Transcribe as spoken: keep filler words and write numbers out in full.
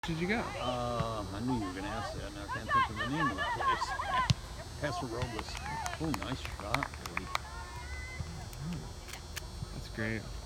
Did you go? Uh, I knew you were going to ask that, and I can't think of the name of the place. Paso Robles. Oh, nice shot, baby. That's great.